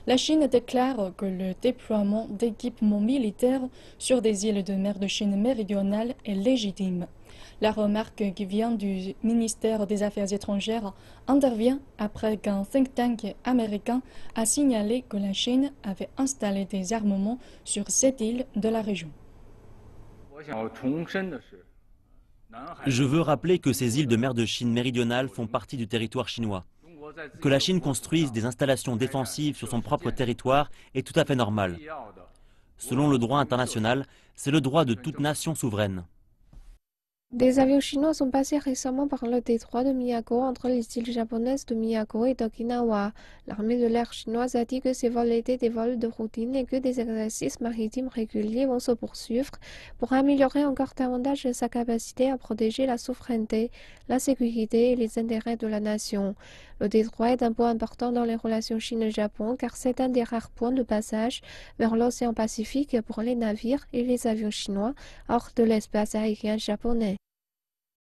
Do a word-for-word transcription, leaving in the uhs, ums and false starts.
La Chine déclare que le déploiement d'équipements militaires sur des îles de mer de Chine méridionale est légitime. La remarque qui vient du ministère des Affaires étrangères intervient après qu'un think tank américain a signalé que la Chine avait installé des armements sur cette île de la région. Je veux rappeler que ces îles de mer de Chine méridionale font partie du territoire chinois. Que la Chine construise des installations défensives sur son propre territoire est tout à fait normal. Selon le droit international, c'est le droit de toute nation souveraine. Des avions chinois sont passés récemment par le détroit de Miyako entre les îles japonaises de Miyako et d'Okinawa. L'armée de l'air chinoise a dit que ces vols étaient des vols de routine et que des exercices maritimes réguliers vont se poursuivre pour améliorer encore davantage sa capacité à protéger la souveraineté, la sécurité et les intérêts de la nation. Le détroit est un point important dans les relations Chine-Japon car c'est un des rares points de passage vers l'océan Pacifique pour les navires et les avions chinois hors de l'espace aérien japonais.